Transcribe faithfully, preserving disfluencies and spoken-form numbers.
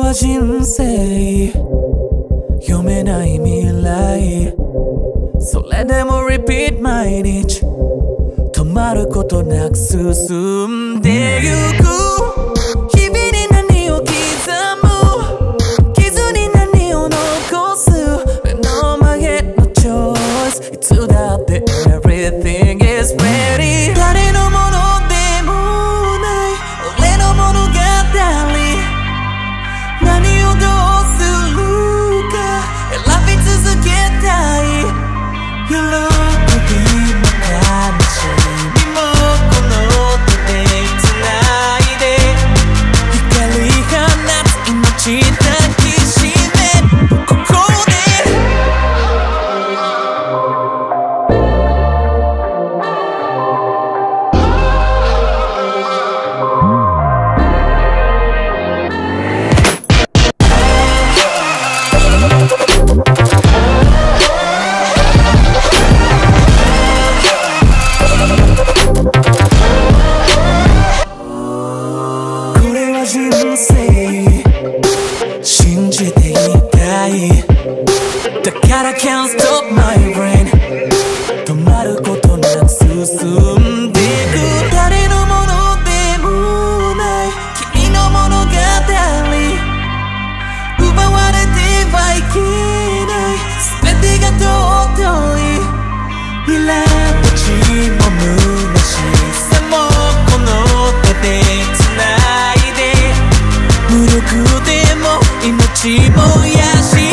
は人生読めない未来、それでも repeat 毎日止まることなく進んでゆく。日々に何を刻む、傷に何を残す、目の前のチョイス、いつだって everything is ready。 誰のものでもない俺の物語、何をどうするか選び続けたい。喜びも悲しみもこの手で繋いで、光放つ命抱きしめここで。信じていたい、だから can't stop my brain、 止まることなく進んでいく。誰のものでもない君の物語、奪われてはいけない全てが尊い。苛立ちも虚しさもこの手で繋いで、無力でも命もやし